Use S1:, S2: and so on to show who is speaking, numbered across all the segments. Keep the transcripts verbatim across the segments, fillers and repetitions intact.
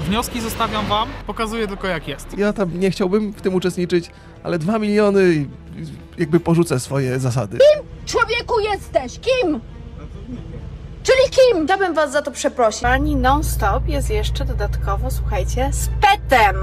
S1: Wnioski zostawiam wam, pokazuję tylko jak jest.
S2: Ja tam nie chciałbym w tym uczestniczyć, ale dwa miliony i jakby porzucę swoje zasady.
S3: Kim człowieku jesteś? Kim? Czyli kim?
S4: Chciałabym was za to przeprosić. Pani non-stop jest jeszcze dodatkowo, słuchajcie, z petem.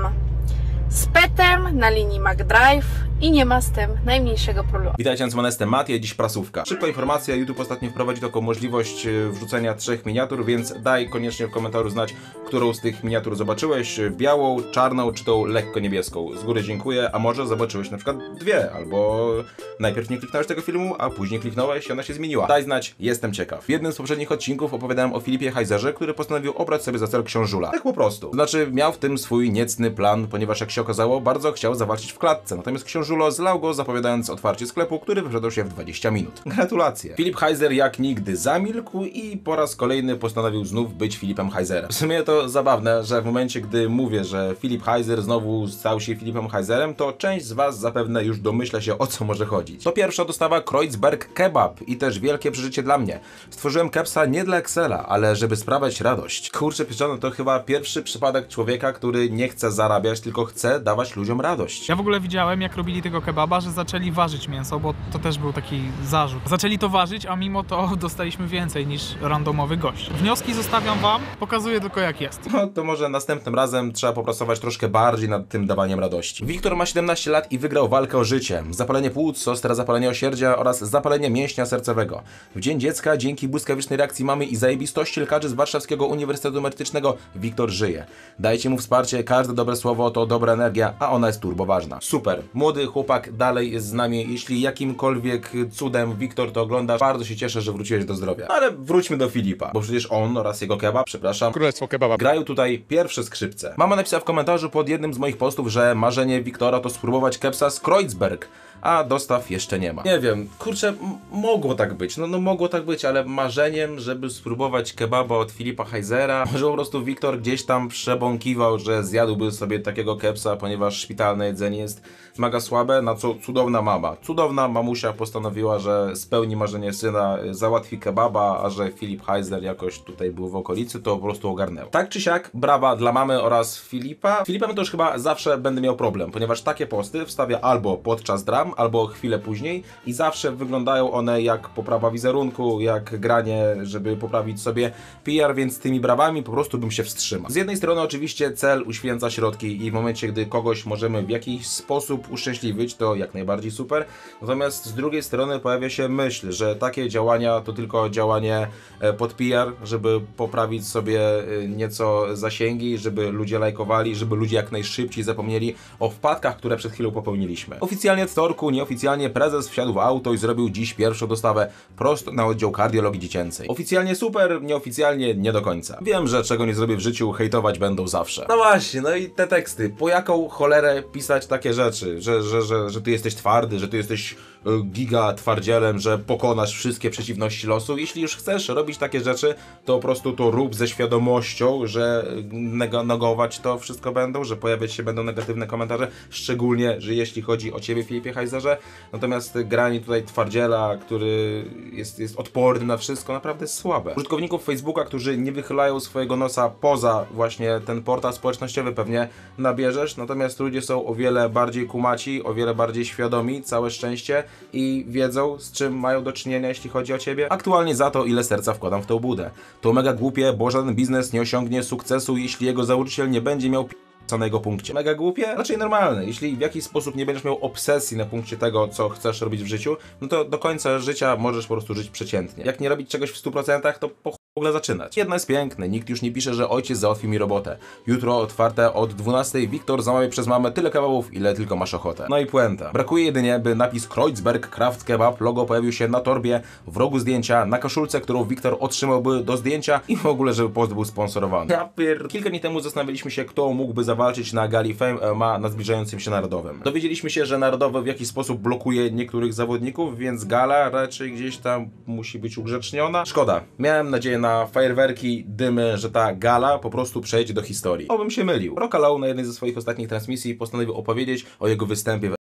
S4: Z petem na linii McDrive i nie ma z tym najmniejszego problemu.
S5: Witajcie, nazywam jestem Matie, dziś prasówka. Szybka informacja, YouTube ostatnio wprowadził taką możliwość wrzucenia trzech miniatur, więc daj koniecznie w komentarzu znać, którą z tych miniatur zobaczyłeś. Białą, czarną czy tą lekko niebieską. Z góry dziękuję, a może zobaczyłeś na przykład dwie, albo najpierw nie kliknąłeś tego filmu, a później kliknąłeś i ona się zmieniła. Daj znać, jestem ciekaw. W jednym z poprzednich odcinków opowiadałem o Filipie Heizerze, który postanowił obrać sobie za cel książula. Tak po prostu. Znaczy miał w tym swój niecny plan, ponieważ jak się okazało, bardzo chciał zawalczyć w klatce, natomiast książulo zlał go, zapowiadając otwarcie sklepu, który wyprzedał się w dwadzieścia minut. Gratulacje. Filip Heizer jak nigdy zamilkł i po raz kolejny postanowił znów być Filipem Heizerem. W sumie to zabawne, że w momencie, gdy mówię, że Filip Heizer znowu stał się Filipem Heizerem, to część z was zapewne już domyśla się, o co może chodzić. To pierwsza dostawa Kreuzberg Kebab i też wielkie przeżycie dla mnie. Stworzyłem kepsa nie dla Excela, ale żeby sprawiać radość. Kurczę pieczone, to chyba pierwszy przypadek człowieka, który nie chce zarabiać, tylko chce dawać ludziom radość.
S1: Ja w ogóle widziałem, jak robili tego kebaba, że zaczęli ważyć mięso, bo to też był taki zarzut. Zaczęli to ważyć, a mimo to dostaliśmy więcej niż randomowy gość. Wnioski zostawiam wam, pokazuję tylko jak jest.
S5: No to może następnym razem trzeba popracować troszkę bardziej nad tym dawaniem radości. Wiktor ma siedemnaście lat i wygrał walkę o życie. Zapalenie płuc, ostre zapalenie osierdzia oraz zapalenie mięśnia sercowego. W Dzień Dziecka, dzięki błyskawicznej reakcji mamy i zajebistości lekarzy z Warszawskiego Uniwersytetu Medycznego, Wiktor żyje. Dajcie mu wsparcie, każde dobre słowo to dobra energia, a ona jest turbo ważna. Super, młody chłopak dalej jest z nami. Jeśli jakimkolwiek cudem Wiktor to oglądasz, bardzo się cieszę, że wróciłeś do zdrowia. Ale wróćmy do Filipa, bo przecież on oraz jego kebab, przepraszam,
S2: Królestwo kebaba.
S5: grają tutaj pierwsze skrzypce. Mama napisała w komentarzu pod jednym z moich postów, że marzenie Wiktora to spróbować kepsa z Kreuzberg, a dostaw jeszcze nie ma. Nie wiem, kurczę, mogło tak być, no, no mogło tak być, ale marzeniem, żeby spróbować kebaba od Filipa Heizera, może po prostu Wiktor gdzieś tam przebąkiwał, że zjadłby sobie takiego kepsa, ponieważ szpitalne jedzenie jest mega słabe, na co cudowna mama, cudowna mamusia postanowiła, że spełni marzenie syna, załatwi kebaba, a że Filip Heizer jakoś tutaj był w okolicy, to po prostu ogarnęło. Tak czy siak, brawa dla mamy oraz Filipa. Filipem to już chyba zawsze będę miał problem, ponieważ takie posty wstawia albo podczas dram, albo chwilę później i zawsze wyglądają one jak poprawa wizerunku, jak granie, żeby poprawić sobie P R, więc tymi brawami po prostu bym się wstrzymał. Z jednej strony oczywiście cel uświęca środki i w momencie, gdy kogoś możemy w jakiś sposób uszczęśliwić, to jak najbardziej super. Natomiast z drugiej strony pojawia się myśl, że takie działania to tylko działanie pod P R, żeby poprawić sobie nieco zasięgi, żeby ludzie lajkowali, żeby ludzie jak najszybciej zapomnieli o wpadkach, które przed chwilą popełniliśmy. Oficjalnie wtorku, nieoficjalnie prezes wsiadł w auto i zrobił dziś pierwszą dostawę prosto na oddział kardiologii dziecięcej. Oficjalnie super, nieoficjalnie nie do końca. Wiem, że czego nie zrobię w życiu, hejtować będą zawsze. No właśnie, no i te teksty. Po jaką cholerę pisać takie rzeczy? Że, że, że, że ty jesteś twardy, że ty jesteś giga twardzielem, że pokonasz wszystkie przeciwności losu. Jeśli już chcesz robić takie rzeczy, to po prostu to rób ze świadomością, że negować to wszystko będą, że pojawiać się będą negatywne komentarze, szczególnie, że jeśli chodzi o ciebie, Filipie Heizerze. Natomiast granie tutaj twardziela, który jest, jest odporny na wszystko, naprawdę jest słabe. Użytkowników Facebooka, którzy nie wychylają swojego nosa poza właśnie ten portal społecznościowy, pewnie nabierzesz, natomiast ludzie są o wiele bardziej kumaci, o wiele bardziej świadomi, całe szczęście, i wiedzą, z czym mają do czynienia, jeśli chodzi o ciebie. Aktualnie za to, ile serca wkładam w tą budę. To mega głupie, bo żaden biznes nie osiągnie sukcesu, jeśli jego założyciel nie będzie miał co na jego punkcie. Mega głupie? Raczej normalne. Jeśli w jakiś sposób nie będziesz miał obsesji na punkcie tego, co chcesz robić w życiu, no to do końca życia możesz po prostu żyć przeciętnie. Jak nie robić czegoś w stu procentach, to po w ogóle zaczynać. Jedno jest piękne, nikt już nie pisze, że ojciec załatwi mi robotę. Jutro otwarte od dwunastej, Wiktor zamawia przez mamę tyle kebabów, ile tylko masz ochotę. No i puenta. Brakuje jedynie, by napis Kreuzberg Kraft Kebab logo pojawił się na torbie, w rogu zdjęcia, na koszulce, którą Wiktor otrzymałby do zdjęcia i w ogóle, żeby post był sponsorowany. Ja pier... Kilka dni temu zastanawialiśmy się, kto mógłby zawalczyć na gali Fame M M A na zbliżającym się Narodowym. Dowiedzieliśmy się, że Narodowy w jakiś sposób blokuje niektórych zawodników, więc gala raczej gdzieś tam musi być ugrzeczniona. Szkoda. Miałem nadzieję na fajerwerki, dymy, że ta gala po prostu przejdzie do historii. Obym się mylił. Rock Alone na jednej ze swoich ostatnich transmisji postanowił opowiedzieć o jego występie w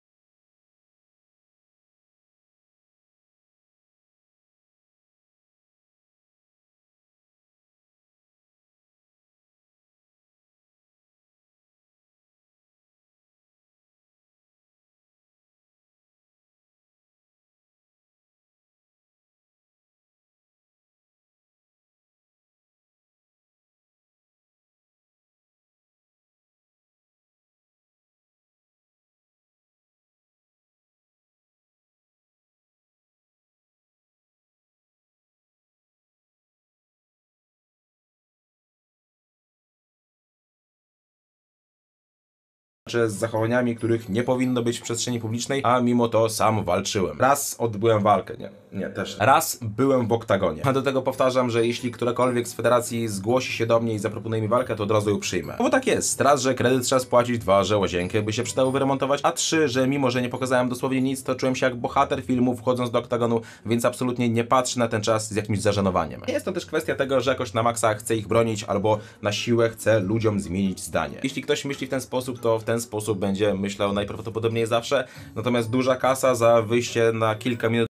S5: czy z zachowaniami, których nie powinno być w przestrzeni publicznej, a mimo to sam walczyłem. Raz odbyłem walkę, nie, nie, też. Raz byłem w oktagonie. A do tego powtarzam, że jeśli którakolwiek z federacji zgłosi się do mnie i zaproponuje mi walkę, to od razu ją przyjmę. No bo tak jest. Raz, że kredyt trzeba spłacić, dwa, że łazienkę by się przydało wyremontować, a trzy, że mimo, że nie pokazałem dosłownie nic, to czułem się jak bohater filmu wchodząc do oktagonu, więc absolutnie nie patrzę na ten czas z jakimś zażenowaniem. Jest to też kwestia tego, że jakoś na maksa chcę ich bronić, albo na siłę chcę ludziom zmienić zdanie. Jeśli ktoś myśli w ten sposób, to w ten sposób będzie myślał najprawdopodobniej zawsze, natomiast duża kasa za wyjście na kilka minut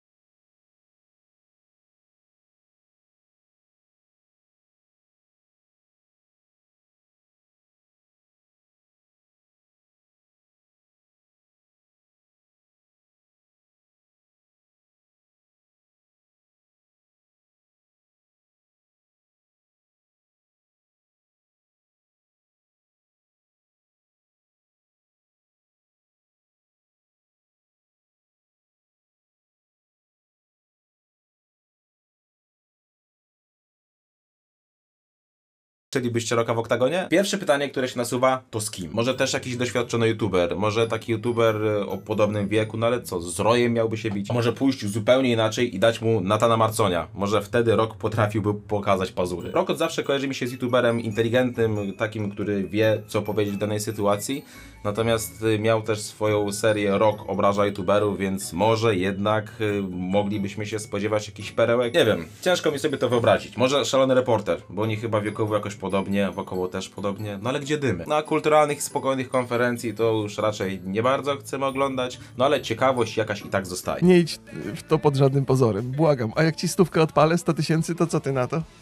S5: Chcielibyście roka w oktagonie? Pierwsze pytanie, które się nasuwa, to z kim? Może też jakiś doświadczony youtuber, może taki youtuber o podobnym wieku, no ale co, z Rojem miałby się bić? Może pójść zupełnie inaczej i dać mu Natana Marconia. Może wtedy Rok potrafiłby pokazać pazury. Rok od zawsze kojarzy mi się z youtuberem inteligentnym, takim, który wie, co powiedzieć w danej sytuacji. Natomiast miał też swoją serię Rok obraża youtuberów, więc może jednak y, moglibyśmy się spodziewać jakichś perełek. Nie wiem, ciężko mi sobie to wyobrazić. Może Szalony Reporter, bo oni chyba wiekowo jakoś podobnie, wokoło też podobnie, no ale gdzie dymy? Na kulturalnych i spokojnych konferencji to już raczej nie bardzo chcemy oglądać, no ale ciekawość jakaś i tak zostaje.
S2: Nie idź w to pod żadnym pozorem, błagam. A jak ci stówkę odpalę, sto tysięcy, to co ty na to?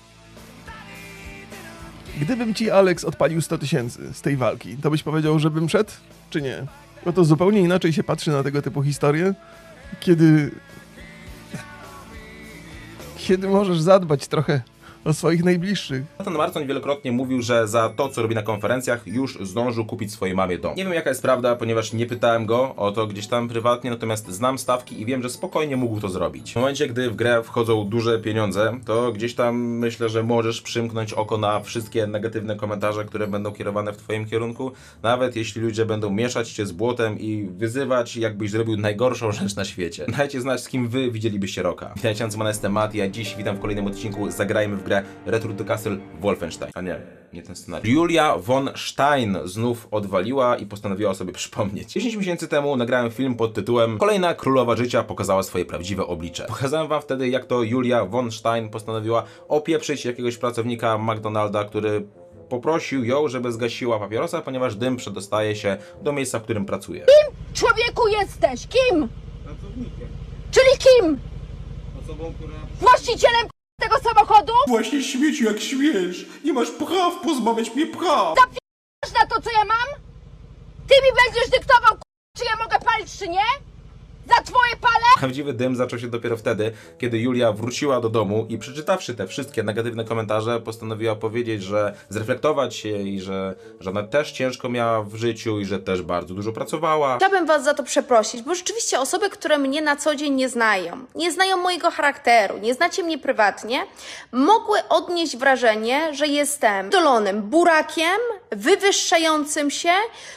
S2: Gdybym ci, Alex, odpalił sto tysięcy z tej walki, to byś powiedział, żebym szedł, czy nie? Bo to zupełnie inaczej się patrzy na tego typu historie, kiedy... Kiedy możesz zadbać trochę o swoich najbliższych.
S5: Natan Marcoń wielokrotnie mówił, że za to, co robi na konferencjach, już zdążył kupić swojej mamie dom. Nie wiem, jaka jest prawda, ponieważ nie pytałem go o to gdzieś tam prywatnie, natomiast znam stawki i wiem, że spokojnie mógł to zrobić. W momencie, gdy w grę wchodzą duże pieniądze, to gdzieś tam myślę, że możesz przymknąć oko na wszystkie negatywne komentarze, które będą kierowane w twoim kierunku, nawet jeśli ludzie będą mieszać cię z błotem i wyzywać, jakbyś zrobił najgorszą rzecz na świecie. Dajcie znać, z kim wy widzielibyście Roka. Witajcie, nazywam jestem Matt, ja dziś witam w kolejnym odcinku Zagrajmy w grę Return to Castle Wolfenstein. A nie, nie ten scenariusz. Julia von Stein znów odwaliła i postanowiła sobie przypomnieć. dziesięć miesięcy temu nagrałem film pod tytułem Kolejna królowa życia pokazała swoje prawdziwe oblicze. Pokazałem wam wtedy, jak to Julia von Stein postanowiła opieprzyć jakiegoś pracownika McDonalda, który poprosił ją, żeby zgasiła papierosa, ponieważ dym przedostaje się do miejsca, w którym pracuje.
S3: Kim, człowieku, jesteś? Kim?
S6: Pracownikiem.
S3: Czyli kim?
S6: Osobą, która...
S3: Właścicielem tego samochodu?
S6: Właśnie śmieci jak śmiesz. Nie masz praw pozbawiać mnie praw.
S3: Masz na to, co ja mam? Ty mi będziesz dyktował, czy ja mogę palić, czy nie? Za twoje pale?
S5: Prawdziwy dym zaczął się dopiero wtedy, kiedy Julia wróciła do domu i przeczytawszy te wszystkie negatywne komentarze, postanowiła powiedzieć, że zreflektować się i że, że ona też ciężko miała w życiu i że też bardzo dużo pracowała.
S4: Chciałabym was za to przeprosić, bo rzeczywiście osoby, które mnie na co dzień nie znają, nie znają mojego charakteru, nie znacie mnie prywatnie, mogły odnieść wrażenie, że jestem dolonym burakiem, wywyższającym się,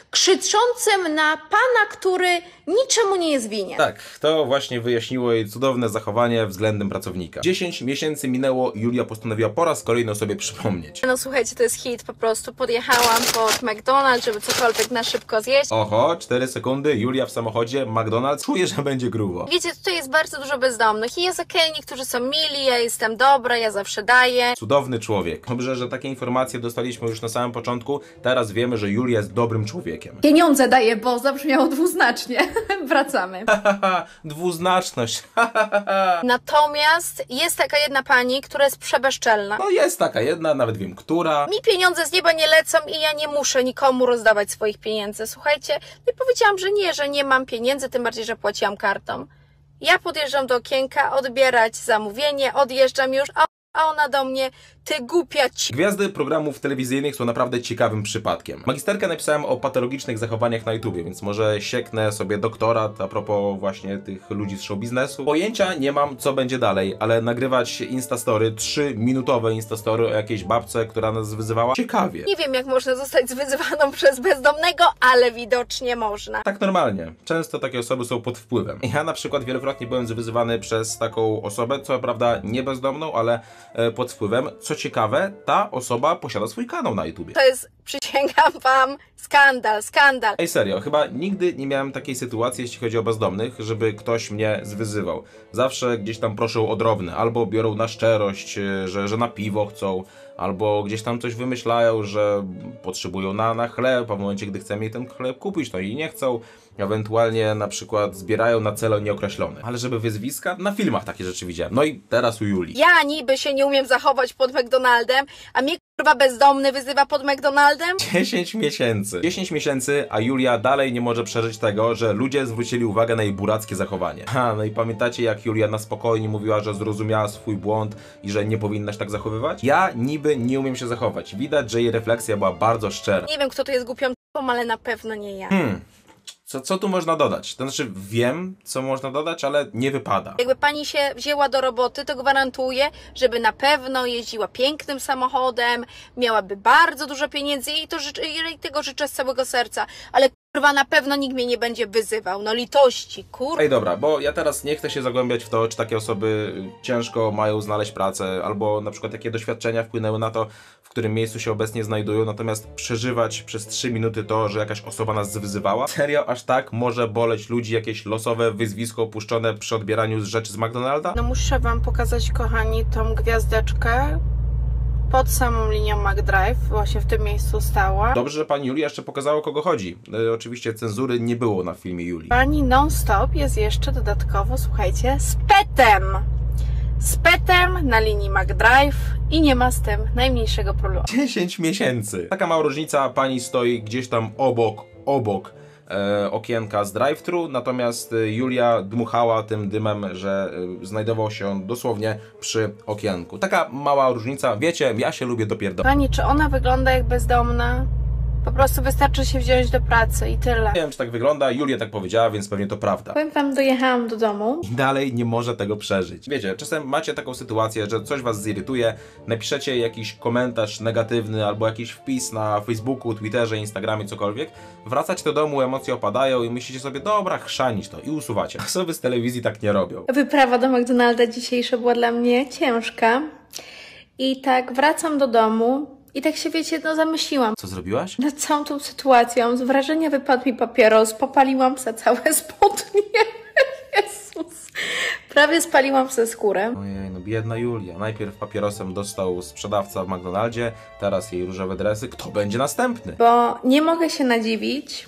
S4: krzyczącym na pana, który niczemu nie jest winien.
S5: Tak, to właśnie wyjaśniło jej cudowne zachowanie względem pracownika. dziesięć miesięcy minęło i Julia postanowiła po raz kolejny sobie przypomnieć.
S4: No słuchajcie, to jest hit, po prostu podjechałam pod McDonald's, żeby cokolwiek na szybko zjeść.
S5: Oho, cztery sekundy, Julia w samochodzie, McDonald's, czuje, że będzie grubo.
S4: Wiecie, tutaj jest bardzo dużo bezdomnych i jest okej, niektórzy są mili, ja jestem dobra, ja zawsze daję.
S5: Cudowny człowiek. Dobrze, że takie informacje dostaliśmy już na samym początku, teraz wiemy, że Julia jest dobrym człowiekiem.
S4: Pieniądze daję, bo zabrzmiało dwuznacznie. Wracamy.
S5: Haha, dwuznaczność.
S4: Natomiast jest taka jedna pani, która jest przebezczelna.
S5: No jest taka jedna, nawet wiem, która.
S4: Mi pieniądze z nieba nie lecą i ja nie muszę nikomu rozdawać swoich pieniędzy. Słuchajcie, no i powiedziałam, że nie, że nie mam pieniędzy, tym bardziej, że płaciłam kartą. Ja podjeżdżam do okienka, odbierać zamówienie, odjeżdżam już, a a ona do mnie,
S3: Ty głupia ci...
S5: Gwiazdy programów telewizyjnych są naprawdę ciekawym przypadkiem. Magisterkę napisałem o patologicznych zachowaniach na YouTubie, więc może sieknę sobie doktorat a propos właśnie tych ludzi z show biznesu. Pojęcia nie mam, co będzie dalej, ale nagrywać instastory, trzyminutowe instastory o jakiejś babce, która nas wyzywała, ciekawie.
S3: Nie wiem, jak można zostać zwyzywaną przez bezdomnego, ale widocznie można.
S5: Tak normalnie. Często takie osoby są pod wpływem. Ja na przykład wielokrotnie byłem wyzywany przez taką osobę, co prawda nie bezdomną, ale e, pod wpływem. Co ciekawe, ta osoba posiada swój kanał na YouTubie.
S3: To jest, przysięgam wam, skandal, skandal.
S5: Ej, serio, chyba nigdy nie miałem takiej sytuacji, jeśli chodzi o bezdomnych, żeby ktoś mnie zwyzywał. Zawsze gdzieś tam proszą o drobne, albo biorą na szczerość, że, że na piwo chcą, albo gdzieś tam coś wymyślają, że potrzebują na, na chleb, a w momencie, gdy chcemy jej ten chleb kupić, to i nie chcą. Ewentualnie na przykład zbierają na cele nieokreślone. Ale żeby wyzwiska? Na filmach takie rzeczy widziałem. No i teraz u Julii.
S3: Ja niby się nie umiem zachować pod McDonaldem, a mnie kurwa bezdomny wyzywa pod McDonaldem?
S5: dziesięć miesięcy. dziesięć miesięcy, a Julia dalej nie może przeżyć tego, że ludzie zwrócili uwagę na jej burackie zachowanie. Ha, no i pamiętacie, jak Julia na spokojnie mówiła, że zrozumiała swój błąd i że nie powinnaś tak zachowywać? Ja niby nie umiem się zachować. Widać, że jej refleksja była bardzo szczera.
S3: Nie wiem, kto tu jest głupią t***ą, ale na pewno nie ja.
S5: Hmm. Co, co tu można dodać? To znaczy wiem, co można dodać, ale nie wypada.
S3: Jakby pani się wzięła do roboty, to gwarantuję, żeby na pewno jeździła pięknym samochodem, miałaby bardzo dużo pieniędzy i to życzę, i tego życzę z całego serca. Ale kurwa, na pewno nikt mnie nie będzie wyzywał. No litości, kurwa.
S5: Ej, dobra, bo ja teraz nie chcę się zagłębiać w to, czy takie osoby ciężko mają znaleźć pracę, albo na przykład jakie doświadczenia wpłynęły na to, w którym miejscu się obecnie znajdują, natomiast przeżywać przez trzy minuty to, że jakaś osoba nas wyzywała? Serio, aż tak może boleć ludzi jakieś losowe wyzwisko puszczone przy odbieraniu z rzeczy z McDonalda?
S4: No muszę wam pokazać, kochani, tą gwiazdeczkę pod samą linią McDrive, właśnie w tym miejscu stała.
S5: Dobrze, że pani Julia jeszcze pokazała, o kogo chodzi. E, oczywiście cenzury nie było na filmie Julii.
S4: Pani non-stop jest jeszcze dodatkowo, słuchajcie, z petem. Z petem na linii McDrive i nie ma z tym najmniejszego problemu.
S5: dziesięć miesięcy. Taka mała różnica, pani stoi gdzieś tam obok, obok e, okienka z drive-thru, natomiast e, Julia dmuchała tym dymem, że e, znajdował się on dosłownie przy okienku. Taka mała różnica, wiecie, ja się lubię dopierdolić.
S4: Pani, czy ona wygląda jak bezdomna? Po prostu wystarczy się wziąć do pracy i tyle.
S5: Nie wiem, czy tak wygląda, Julia tak powiedziała, więc pewnie to prawda.
S4: Powiem wam, dojechałam do domu.
S5: I dalej nie może tego przeżyć. Wiecie, czasem macie taką sytuację, że coś was zirytuje, napiszecie jakiś komentarz negatywny albo jakiś wpis na Facebooku, Twitterze, Instagramie, cokolwiek, wracacie do domu, emocje opadają i myślicie sobie, dobra, chrzanić to i usuwacie. Osoby z telewizji tak nie robią.
S4: Wyprawa do McDonalda dzisiejsza była dla mnie ciężka. I tak wracam do domu i tak się, wiecie, no zamyśliłam
S5: Co zrobiłaś?
S4: nad całą tą sytuacją. Z wrażenia wypadł mi papieros, popaliłam se całe spodnie. Jezus. Prawie spaliłam se skórę.
S5: Ojej, no biedna Julia. Najpierw papierosem dostał sprzedawca w McDonaldzie, teraz jej różowe dresy. Kto będzie następny?
S4: Bo nie mogę się nadziwić,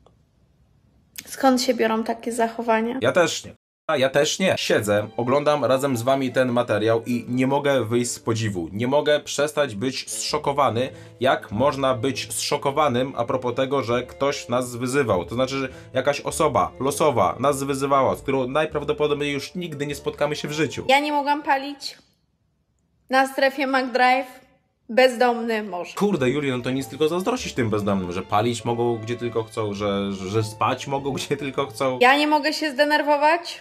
S4: skąd się biorą takie zachowania.
S5: Ja też nie. A ja też nie. Siedzę, oglądam razem z wami ten materiał i nie mogę wyjść z podziwu. Nie mogę przestać być zszokowany, jak można być zszokowanym a propos tego, że ktoś nas wyzywał. To znaczy, że jakaś osoba losowa nas wyzywała, z którą najprawdopodobniej już nigdy nie spotkamy się w życiu.
S4: Ja nie mogłam palić na strefie McDrive, bezdomny może.
S5: Kurde, Julii, no to nic tylko zazdrościć tym bezdomnym, że palić mogą gdzie tylko chcą, że, że spać mogą gdzie tylko chcą.
S4: Ja nie mogę się zdenerwować,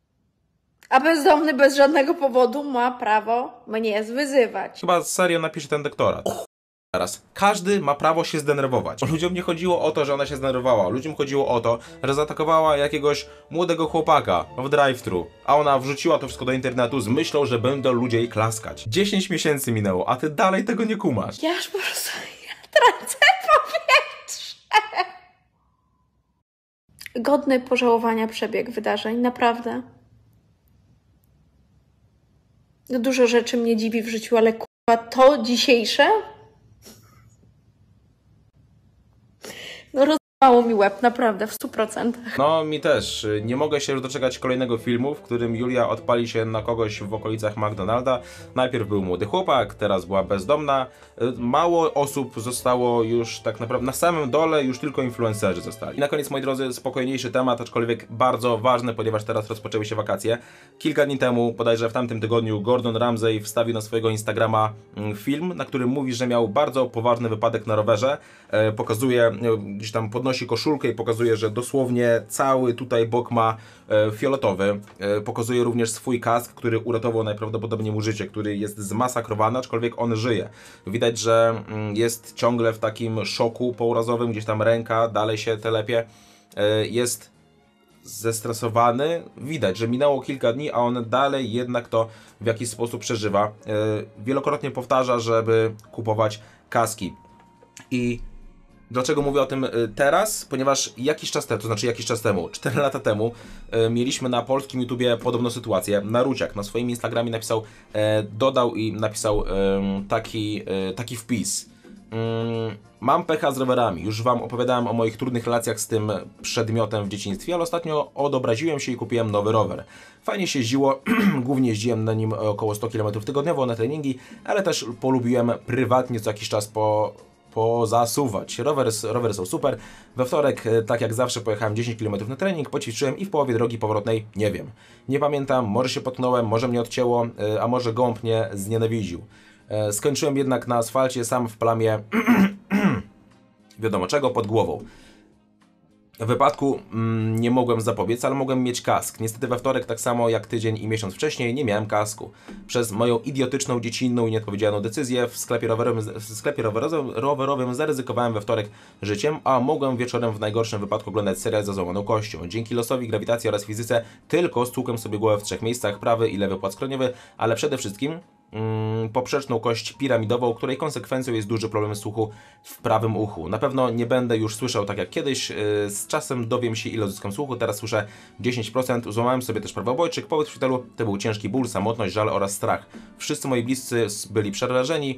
S4: a bezdomny bez żadnego powodu ma prawo mnie zwyzywać.
S5: Chyba serio napisze ten doktorat. Teraz. Każdy ma prawo się zdenerwować. Ludziom nie chodziło o to, że ona się zdenerwowała. Ludziom chodziło o to, że zaatakowała jakiegoś młodego chłopaka w drive-thru, a ona wrzuciła to wszystko do internetu z myślą, że będą ludzie jej klaskać. dziesięć miesięcy minęło, a ty dalej tego nie kumasz.
S4: Ja już po prostu ja tracę powietrze. Godny pożałowania przebieg wydarzeń, naprawdę. Dużo rzeczy mnie dziwi w życiu, ale kurwa to dzisiejsze? No roz... Mało mi łeb, naprawdę, w stu procentach.
S5: No, mi też. Nie mogę się już doczekać kolejnego filmu, w którym Julia odpali się na kogoś w okolicach McDonalda. Najpierw był młody chłopak, teraz była bezdomna. Mało osób zostało już tak naprawdę na samym dole, już tylko influencerzy zostali. I na koniec, moi drodzy, spokojniejszy temat, aczkolwiek bardzo ważny, ponieważ teraz rozpoczęły się wakacje. Kilka dni temu, bodajże w tamtym tygodniu, Gordon Ramsay wstawił na swojego Instagrama film, na którym mówi, że miał bardzo poważny wypadek na rowerze. Pokazuje, gdzieś tam podnosi koszulkę i pokazuje, że dosłownie cały tutaj bok ma e, fioletowy. E, pokazuje również swój kask, który uratował najprawdopodobniej mu życie, który jest zmasakrowany, aczkolwiek on żyje. Widać, że mm, jest ciągle w takim szoku pourazowym, gdzieś tam ręka dalej się telepie. E, jest zestresowany. Widać, że minęło kilka dni, a on dalej jednak to w jakiś sposób przeżywa. E, wielokrotnie powtarza, żeby kupować kaski. I dlaczego mówię o tym teraz? Ponieważ jakiś czas temu, to znaczy jakiś czas temu, cztery lata temu, e, mieliśmy na polskim YouTubie podobną sytuację. Naruciak na swoim Instagramie napisał, e, dodał i napisał e, taki, e, taki wpis. Mm, mam pecha z rowerami. Już wam opowiadałem o moich trudnych relacjach z tym przedmiotem w dzieciństwie, ale ostatnio odobraziłem się i kupiłem nowy rower. Fajnie się jeździło, głównie jeździłem na nim około sto kilometrów tygodniowo na treningi, ale też polubiłem prywatnie co jakiś czas po... pozasuwać. Rowery, rowery są super. We wtorek, tak jak zawsze, pojechałem dziesięć kilometrów na trening, poćwiczyłem i w połowie drogi powrotnej nie wiem. Nie pamiętam, może się potknąłem, może mnie odcięło, a może gołąb mnie znienawidził. Skończyłem jednak na asfalcie, sam w plamie wiadomo czego, pod głową. W wypadku mm, nie mogłem zapobiec, ale mogłem mieć kask. Niestety we wtorek, tak samo jak tydzień i miesiąc wcześniej, nie miałem kasku. Przez moją idiotyczną, dziecinną i nieodpowiedzialną decyzję w sklepie rowerowym, w sklepie rowerowym, rowerowym zaryzykowałem we wtorek życiem, a mogłem wieczorem w najgorszym wypadku oglądać serial za złamaną kością. Dzięki losowi, grawitacji oraz fizyce tylko stłukłem sobie głowę w trzech miejscach, prawy i lewy płat skroniowy, ale przede wszystkim Mm, poprzeczną kość piramidową, której konsekwencją jest duży problem słuchu w prawym uchu. Na pewno nie będę już słyszał tak jak kiedyś, yy, z czasem dowiem się ile odzyskam słuchu, teraz słyszę dziesięć procent, złamałem sobie też prawy obojczyk, pobyt w szpitalu to był ciężki ból, samotność, żal oraz strach. Wszyscy moi bliscy byli przerażeni,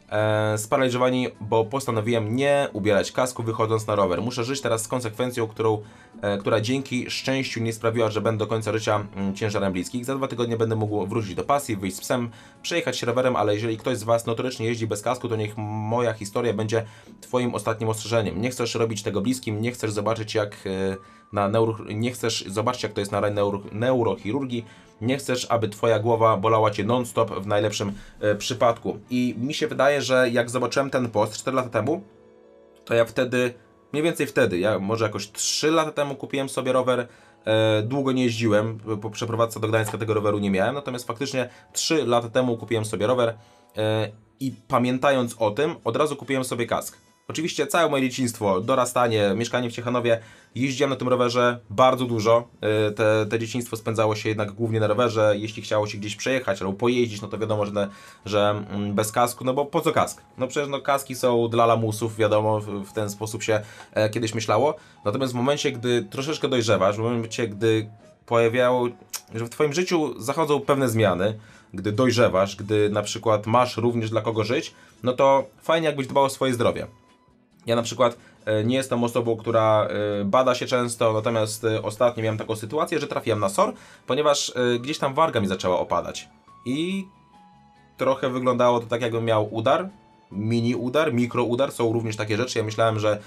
S5: e, sparaliżowani, bo postanowiłem nie ubierać kasku wychodząc na rower. Muszę żyć teraz z konsekwencją, którą, e, która dzięki szczęściu nie sprawiła, że będę do końca życia m, ciężarem bliskich. Za dwa tygodnie będę mógł wrócić do pasji, wyjść z psem, przejechać się rowerem, ale jeżeli ktoś z Was notorycznie jeździ bez kasku, to niech moja historia będzie Twoim ostatnim ostrzeżeniem. Nie chcesz robić tego bliskim, nie chcesz zobaczyć jak e, na neuro, nie chcesz zobaczyć jak to jest na neuro, neurochirurgii, nie chcesz, aby Twoja głowa bolała Cię non-stop w najlepszym e, przypadku. I mi się wydaje, że jak zobaczyłem ten post cztery lata temu, to ja wtedy, mniej więcej wtedy, ja może jakoś trzy lata temu kupiłem sobie rower, e, długo nie jeździłem, po przeprowadzce do Gdańska tego roweru nie miałem, natomiast faktycznie trzy lata temu kupiłem sobie rower e, i pamiętając o tym, od razu kupiłem sobie kask. Oczywiście całe moje dzieciństwo, dorastanie, mieszkanie w Ciechanowie, jeździłem na tym rowerze bardzo dużo. Te, te dzieciństwo spędzało się jednak głównie na rowerze. Jeśli chciało się gdzieś przejechać albo pojeździć, no to wiadomo, że, że bez kasku, no bo po co kask? No przecież no, kaski są dla lamusów, wiadomo, w ten sposób się e, kiedyś myślało. Natomiast w momencie, gdy troszeczkę dojrzewasz, w momencie, gdy pojawiało, że w Twoim życiu zachodzą pewne zmiany, gdy dojrzewasz, gdy na przykład masz również dla kogo żyć, no to fajnie jakbyś dbał o swoje zdrowie. Ja na przykład nie jestem osobą, która bada się często, natomiast ostatnio miałem taką sytuację, że trafiłem na S O R, ponieważ gdzieś tam warga mi zaczęła opadać. I trochę wyglądało to tak, jakbym miał udar, mini udar, mikro udar, są również takie rzeczy. Ja myślałem, że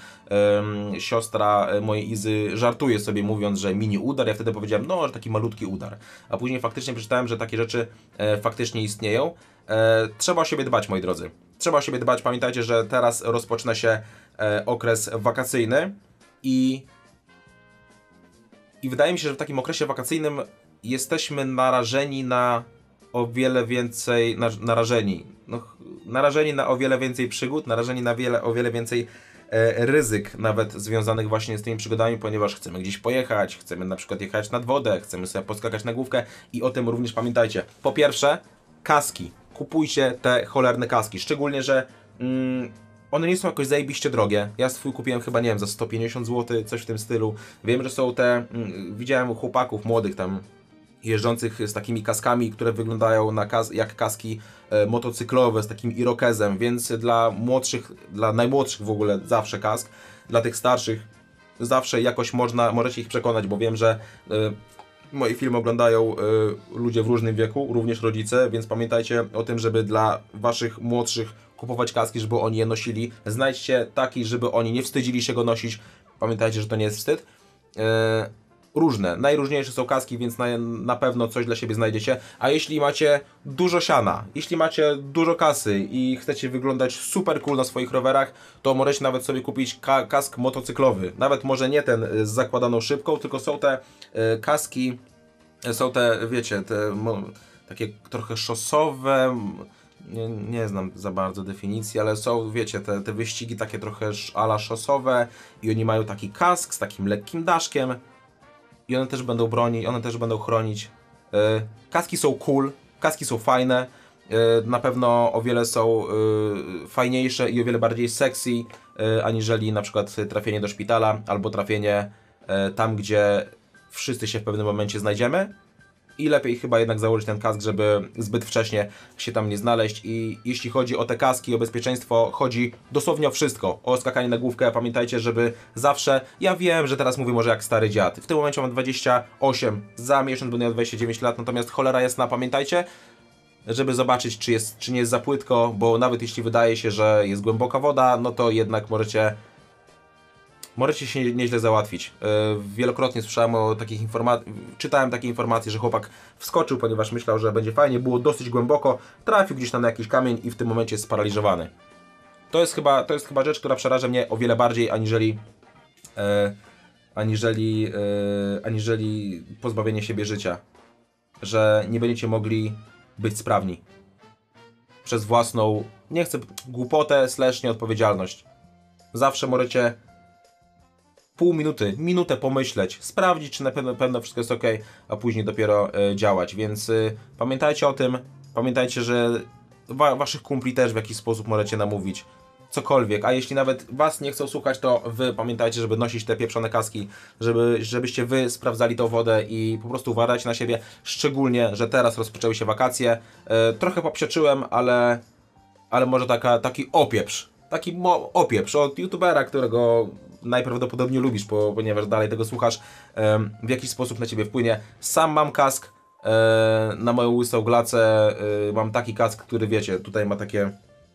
S5: um, siostra mojej Izy żartuje sobie mówiąc, że mini udar, ja wtedy powiedziałem, no, że taki malutki udar. A później faktycznie przeczytałem, że takie rzeczy e, faktycznie istnieją. E, trzeba o siebie dbać, moi drodzy. Trzeba o siebie dbać. Pamiętajcie, że teraz rozpoczyna się e, okres wakacyjny i i wydaje mi się, że w takim okresie wakacyjnym jesteśmy narażeni na o wiele więcej, na, narażeni, no, narażeni na o wiele więcej przygód, narażeni na wiele, o wiele więcej e, ryzyk nawet związanych właśnie z tymi przygodami, ponieważ chcemy gdzieś pojechać, chcemy na przykład jechać nad wodę, chcemy sobie poskakać na główkę i o tym również pamiętajcie. Po pierwsze, kaski. Kupujcie te cholerne kaski, szczególnie, że mm, one nie są jakoś zajebiście drogie. Ja swój kupiłem chyba, nie wiem, za sto pięćdziesiąt złotych, coś w tym stylu. Wiem, że są te, mm, widziałem chłopaków młodych tam jeżdżących z takimi kaskami, które wyglądają na kas jak kaski e, motocyklowe z takim irokezem, więc dla młodszych, dla najmłodszych w ogóle zawsze kask, dla tych starszych zawsze jakoś można, możecie ich przekonać, bo wiem, że y, moje filmy oglądają y, ludzie w różnym wieku, również rodzice, więc pamiętajcie o tym, żeby dla waszych młodszych kupować kaski, żeby oni je nosili. Znajdźcie taki, żeby oni nie wstydzili się go nosić. Pamiętajcie, że to nie jest wstyd. Y, Różne, najróżniejsze są kaski, więc na, na pewno coś dla siebie znajdziecie. A jeśli macie dużo siana, jeśli macie dużo kasy i chcecie wyglądać super cool na swoich rowerach, to możecie nawet sobie kupić ka kask motocyklowy. Nawet może nie ten z zakładaną szybką, tylko są te y, kaski, są te, wiecie, te mo, takie trochę szosowe, nie, nie znam za bardzo definicji, ale są, wiecie, te, te wyścigi takie trochę ala szosowe i oni mają taki kask z takim lekkim daszkiem. I one też będą bronić, one też będą chronić. Yy, kaski są cool, kaski są fajne. Yy, na pewno o wiele są yy, fajniejsze i o wiele bardziej sexy, yy, aniżeli na przykład trafienie do szpitala albo trafienie yy, tam, gdzie wszyscy się w pewnym momencie znajdziemy. I lepiej chyba jednak założyć ten kask, żeby zbyt wcześnie się tam nie znaleźć. I jeśli chodzi o te kaski, o bezpieczeństwo, chodzi dosłownie o wszystko. O skakanie na główkę, pamiętajcie, żeby zawsze... Ja wiem, że teraz mówię może jak stary dziad. W tym momencie mam dwadzieścia osiem, za miesiąc będę miał dwadzieścia dziewięć lat, natomiast cholera jasna, pamiętajcie, żeby zobaczyć, czy, jest, czy nie jest za płytko, bo nawet jeśli wydaje się, że jest głęboka woda, no to jednak możecie... Możecie się nieźle załatwić. Yy, wielokrotnie słyszałem o takich informacjach, czytałem takie informacje, że chłopak wskoczył, ponieważ myślał, że będzie fajnie, było dosyć głęboko, trafił gdzieś tam na jakiś kamień i w tym momencie jest sparaliżowany. To jest chyba, to jest chyba rzecz, która przeraża mnie o wiele bardziej, aniżeli, yy, aniżeli, yy, aniżeli pozbawienie siebie życia. Że nie będziecie mogli być sprawni. Przez własną, nie chcę, głupotę slash nieodpowiedzialność. Zawsze możecie pół minuty, minutę pomyśleć, sprawdzić, czy na pewno, pewno wszystko jest ok, a później dopiero y, działać. Więc y, pamiętajcie o tym, pamiętajcie, że wa waszych kumpli też w jakiś sposób możecie namówić. Cokolwiek, a jeśli nawet was nie chcą słuchać, to wy pamiętajcie, żeby nosić te pieprzone kaski, żeby, żebyście wy sprawdzali tą wodę i po prostu uważajcie na siebie, szczególnie, że teraz rozpoczęły się wakacje. Y, trochę popsioczyłem, ale, ale może taka, taki opieprz, taki opieprz od youtubera, którego najprawdopodobniej lubisz, bo, ponieważ dalej tego słuchasz, um, w jakiś sposób na ciebie wpłynie. Sam mam kask, e, na moją łysą glacę e, mam taki kask, który wiecie, tutaj ma takie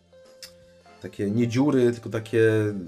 S5: takie nie dziury, tylko takie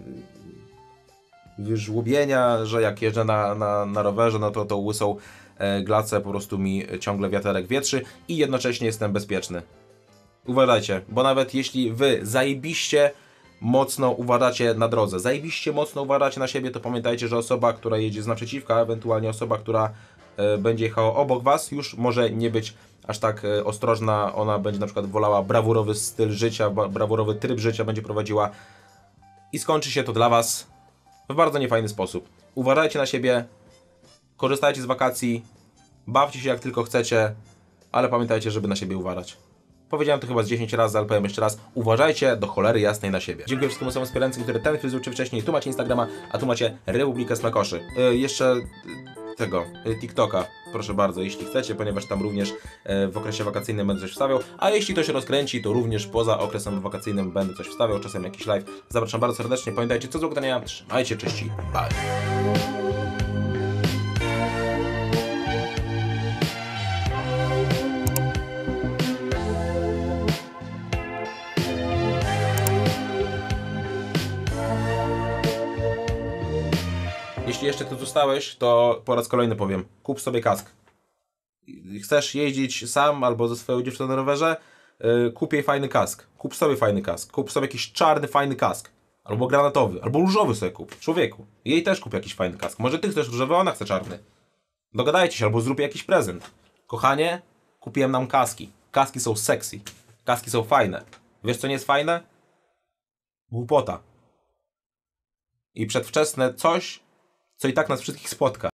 S5: wyżłobienia, że jak jeżdżę na, na, na rowerze, no to tą łysą e, glacę po prostu mi ciągle wiaterek wietrzy i jednocześnie jestem bezpieczny. Uważajcie, bo nawet jeśli wy zajebiście mocno uważacie na drodze, zajebiście mocno uważacie na siebie, to pamiętajcie, że osoba, która jedzie z naprzeciwka, ewentualnie osoba, która e, będzie jechała obok was, już może nie być aż tak e, ostrożna, ona będzie na przykład wolała brawurowy styl życia, brawurowy tryb życia będzie prowadziła i skończy się to dla was w bardzo niefajny sposób. Uważajcie na siebie, korzystajcie z wakacji, bawcie się jak tylko chcecie, ale pamiętajcie, żeby na siebie uważać. Powiedziałem to chyba z dziesięć razy, ale powiem jeszcze raz. Uważajcie do cholery jasnej na siebie. Dziękuję wszystkim osobom wspierającym, które ten film zobaczyły wcześniej. Tu macie Instagrama, a tu macie Republikę Smakoszy. Yy, jeszcze yy, tego, yy, TikToka, proszę bardzo, jeśli chcecie, ponieważ tam również yy, w okresie wakacyjnym będę coś wstawiał. A jeśli to się rozkręci, to również poza okresem wakacyjnym będę coś wstawiał, czasem jakiś live. Zapraszam bardzo serdecznie. Pamiętajcie, co złego dnia. Trzymajcie, cześć i bye. Jeśli jeszcze tu zostałeś, to po raz kolejny powiem, kup sobie kask. Chcesz jeździć sam albo ze swoją dziewczyną na rowerze, yy, kup jej fajny kask. Kup sobie fajny kask. Kup sobie jakiś czarny, fajny kask. Albo granatowy, albo różowy sobie kup. Człowieku. Jej też kup jakiś fajny kask. Może ty chcesz różowy, a ona chce czarny. Dogadajcie się, albo zrób jakiś prezent. Kochanie, kupiłem nam kaski. Kaski są sexy. Kaski są fajne. Wiesz co nie jest fajne? Głupota. I przedwczesne coś, co i tak nas wszystkich spotka.